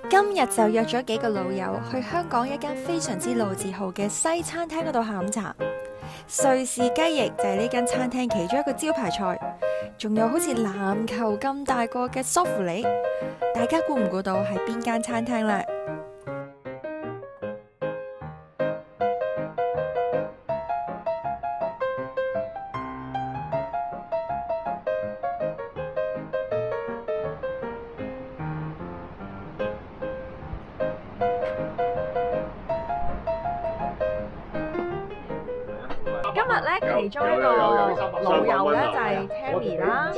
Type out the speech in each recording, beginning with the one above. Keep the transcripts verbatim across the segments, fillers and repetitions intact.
今日就約咗幾個老友去香港一間非常之老字號嘅西餐廳嗰度下午茶。瑞士雞翼就係呢間餐廳其中一個招牌菜，仲有好似籃球咁大個嘅梳芙梨，大家估唔估到係邊間餐廳呢？今日咧，其中一個老友咧就係 Tammy 啦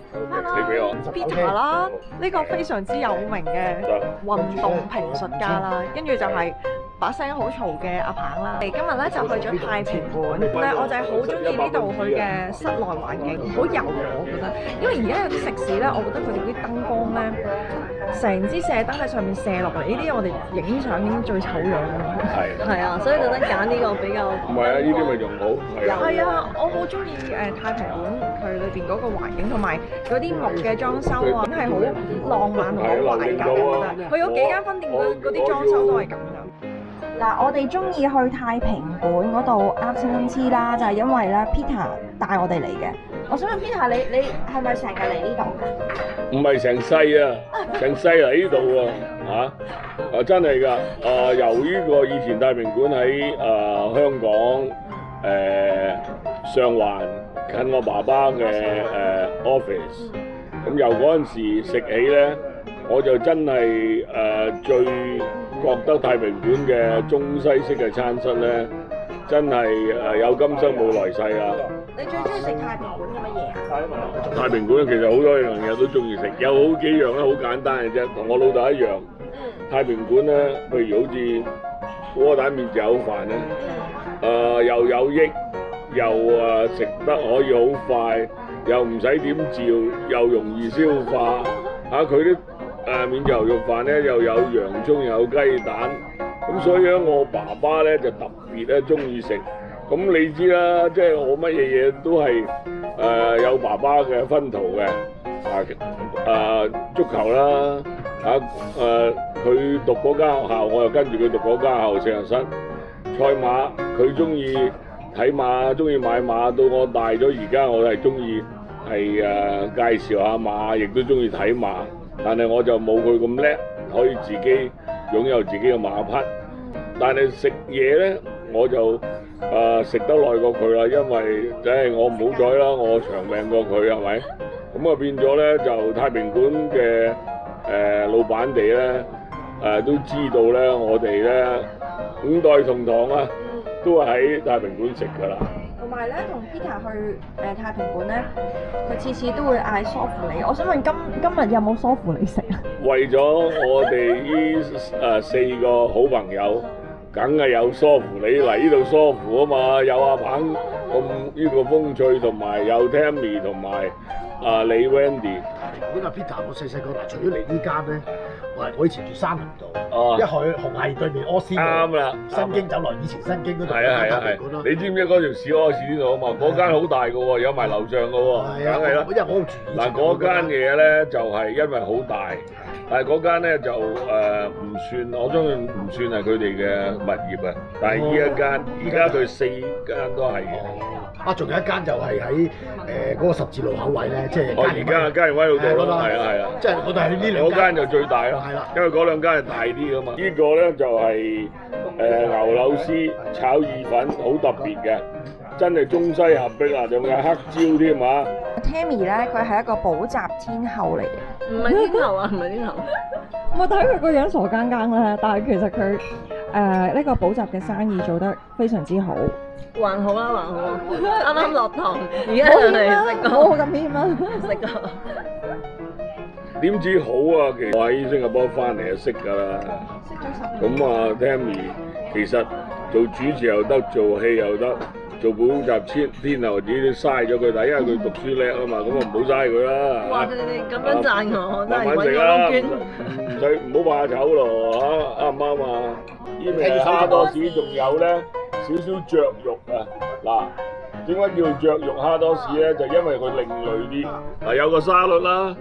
，Peter 啦，呢個非常之有名嘅運動評述家啦，跟住就係把聲好嘈嘅阿鵬啦。今日咧就去咗太平館，咧我就係好中意呢度佢嘅室內環境，好柔和我覺得。因為而家有啲食肆咧，我覺得佢哋啲燈光咧，成支射燈喺上面射落嚟，呢啲我哋影相已經最醜樣㗎啦。係係啊，所以特登揀呢個比較。 唔係啊，呢啲咪仲好。 係啊，我好中意誒太平館佢裏邊嗰個環境同埋嗰啲木嘅裝修啊，真係好浪漫同好懷舊我覺得。佢有幾間分店嗰嗰啲裝修都係咁樣。嗱，我哋中意去太平館嗰度啱先黐啦，就係因為咧 Peter 帶我哋嚟嘅。我想問 Peter，你你係咪成日嚟呢度㗎？ 唔係成世啊，成世嚟呢度喎嚇！啊真係㗎！啊由呢個以前太平館喺啊香港誒上環近我爸爸嘅誒 office，咁由嗰陣時食起咧，我就真係誒最覺得太平館嘅中西式嘅餐室咧，真係誒有今生冇來世啦！ 你最中意食太平館嘅乜嘢啊？ 太平館其實好多樣嘢都中意食，有好幾樣咧好簡單嘅啫，同我老豆一樣。太平館咧，譬如好似窩蛋免治口飯咧，誒、呃、又有益，又誒食得可以好快，又唔使點照，又容易消化。嚇佢啲誒免治牛肉飯咧，又有洋葱又有雞蛋，咁所以咧我爸爸咧就特別咧中意食。咁你知啦，即係我乜嘢嘢都係誒、呃、有爸爸嘅薰陶嘅，啊誒、啊、足球啦，啊誒佢讀嗰間學校，我又跟住佢讀嗰間學校聖若瑟。賽馬佢中意睇馬，中意買馬，到我大咗而家我係中意係誒介紹下馬，亦都中意睇馬，但係我就冇佢咁叻，可以自己擁有自己嘅馬匹。但係食嘢咧，我就〜誒食、呃、得耐過佢啦，因為即係我唔好彩啦，我長命過佢係咪？咁啊變咗咧就太平館嘅誒老闆哋咧誒都知道咧，我哋咧五代同堂啊，都係喺太平館食㗎啦。 同埋咧，同 Peter 去誒、呃、太平館咧，佢次次都會嗌梳芙梨。我想問今今日有冇梳芙梨食啊？ 為咗我哋呢誒四個好朋友。梗係有梳芙梨嚟呢度梳芙啊嘛，有阿鵬咁呢個風趣，同埋有 Tammy 同埋啊李 Wendy。 咁啊 Peter，我細細個嗱，除咗嚟呢間咧，我我以前住山林道， 哦、 一去紅磡對面柯斯啱啦， 新京走來以前新京嗰度係啊係啊係。你知唔知嗰條小柯士呢度啊嘛？嗰間好大嘅喎，有埋樓上嘅喎，梗係啦。 因為我住嗱嗰間嘢咧就係、是、因為好大。但係嗰間咧就誒唔算，我相信唔算係佢哋嘅物業啊。但係呢一間，依家佢四間都係嘅。 啊，仲有一間就係喺誒嗰個十字路口位咧，即係我而家嘉盈威嗰度咯，係啊係啊。 即係我哋喺呢兩間。 嗰間就最大咯， 係啦， 因為嗰兩間係大啲噶嘛。呢個咧就係誒牛柳絲炒意粉，好特別嘅，真係中西合璧啊！仲有黑椒添啊！ Tammy 咧，佢係一個補習天后嚟嘅， 唔係天后啊，唔係天后。 我睇佢個樣傻更更啦，但係其實佢誒呢個補習嘅生意做得非常之好。 還好啦，還好啦，啱啱落堂，而家就嚟食個， 好好咁添啦， 食個。 點知好啊？其實我喺新加坡翻嚟就識㗎啦。 識咗十年。 咁啊，Tammy 其實做主持又得，做戲又得。做補習天天后自己都嘥咗佢，但係因為佢讀書叻啊嘛，咁啊唔好嘥佢啦。 哇！你哋咁樣讚我，我真係慢慢食啦，唔使唔好怕醜咯嚇，啱唔啱啊？呢味蝦多士仲有咧少少雀肉啊！嗱，點解叫雀肉蝦多士咧？就因為佢另類啲，嗱有個沙律啦。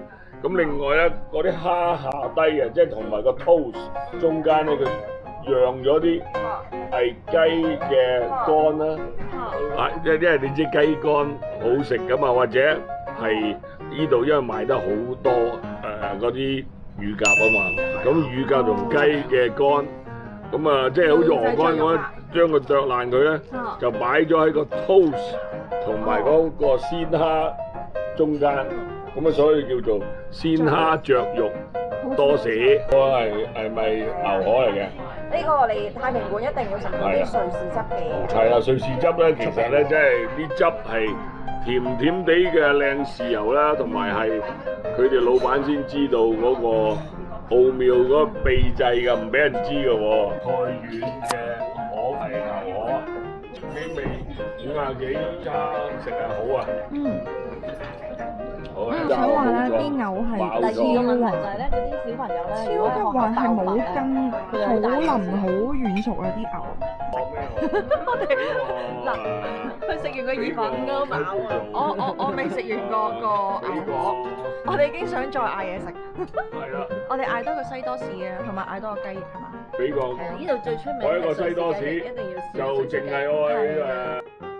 咁另外咧，嗰啲蝦下低啊，即係同埋個 toast 中間咧，佢釀咗啲係雞嘅肝啦。啊，因因為你知雞肝好食噶嘛，或者係呢度因為賣得好多誒嗰啲乳鴿啊嘛，咁乳鴿同雞嘅肝。咁啊，即係好似鵝肝咁樣，將佢剁爛佢咧，就擺咗喺個 toast 同埋嗰個鮮蝦中間，咁啊，所以叫做鮮蝦雀肉多士。嗰個係係咪牛河嚟嘅？ 呢個嚟太平館一定要食嗰啲瑞士汁嘅。係啦，瑞士汁咧，其實咧，即係啲汁係甜甜地嘅靚豉油啦，同埋係佢哋老闆先知道嗰個奧妙嗰個秘製㗎，唔俾人知㗎喎。太遠嘅河係牛河，幾味五廿幾餐食係好啊。嗯。好啊。 想話咧，啲牛係第二個問題就係咧，嗰啲小朋友咧， 超級話係冇筋，好腍好軟熟啊啲牛。我哋嗱，佢食完個意粉都飽啊！我我我未食完個個牛河，我哋已經想再嗌嘢食。 係啦。 我哋嗌多個西多士啊，同埋嗌多個雞翼係嘛？ 俾個。 係啊，呢度最出名我一個西多士， 一定要試。 就淨係我喺誒。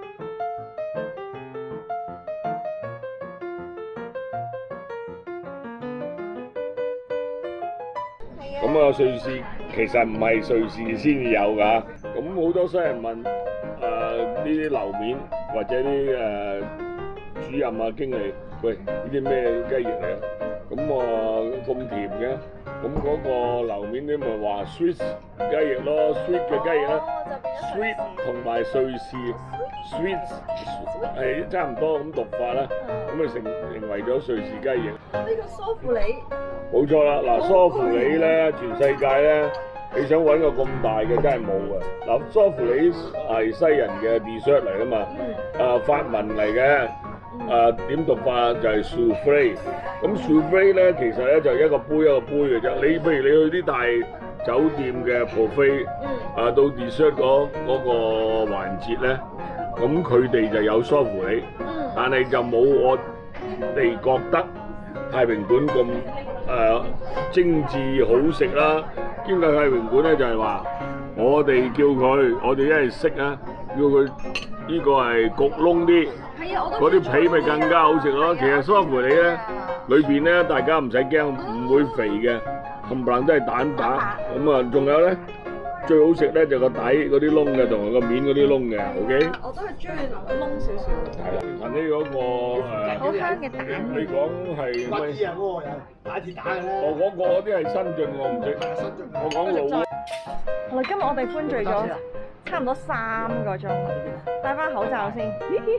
咁啊，瑞士其實唔係瑞士先至有㗎，咁好多西人問誒呢啲樓面或者啲誒、呃、主任啊經理，喂呢啲咩雞翼嚟啊？咁啊咁甜嘅，咁嗰個樓面啲咪話 Swiss 雞翼咯 ，Sweet 嘅雞翼啦 ，Sweet 同埋瑞士 Sweet 係差唔多咁讀法啦，咁啊成成為咗瑞士雞翼。 呢個梳芙梨。 冇錯啦，嗱梳芙梨咧，全世界咧，你想揾個咁大嘅真係冇嘅。嗱梳芙梨係西人嘅 dessert 嚟㗎嘛，啊法文嚟嘅，啊點讀法就係 soufflé。咁 soufflé咧其實咧就係一個杯一個杯嘅啫。你譬如你去啲大酒店嘅 buffet，啊到 dessert 嗰嗰個環節咧，咁佢哋就有梳芙梨，但係就冇我哋覺得太平館咁。誒、呃、精緻好食啦，兼且太平館咧就係話，我哋叫佢，我哋因為識啊，叫佢呢個係焗窿啲，嗰啲皮咪更加好食咯。其實梳芙梨咧，裏邊咧大家唔使驚，唔會肥嘅，冚唪唥都係蛋白。咁啊，仲有咧最好食咧就個底嗰啲窿嘅，同埋個面嗰啲窿嘅 ，OK？ 我都係中意窿少少。 係啦，近呢嗰個誒， 好香嘅蛋。 你講係咩？ 啊嗰個有打鐵打嘅咧。 我嗰個啲係新進，我唔識。我講老。 好啦，今日我哋歡聚咗差唔多三個鐘，戴翻口罩先。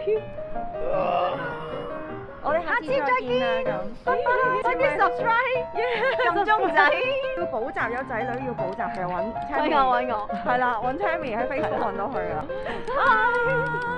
我哋下次再見啦，咁，拜拜，記得 subscribe， 撳鐘仔。要補習有仔女要補習嘅揾 Tammy，揾我揾我，係啦，揾 Tammy 喺 Facebook 揾到佢啊。拜。